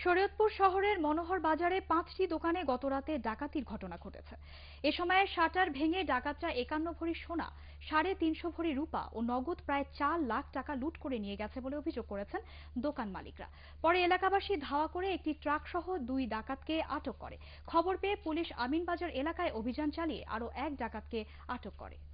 শরীয়তপুর শহরের মনোহর বাজারে 5টি দোকানে গতরাতে ডাকাতির ঘটনা ঘটেছে। এ সময় শাটার ভেঙে ডাকাতরা 51 ভরি সোনা, 350 ভরি রূপা ও নগদ প্রায় 4 লাখ টাকা লুট করে নিয়ে গেছে বলে অভিযোগ করেছেন দোকান মালিকরা। পরে এলাকাবাসী ধাওয়া করে একটি ট্রাক সহ 2 ডাকাতকে আটক করে। খবর পেয়ে পুলিশ আমিনবাজার এলাকায় অভিযান চালিয়ে আরও এক ডাকাতকে আটক করে।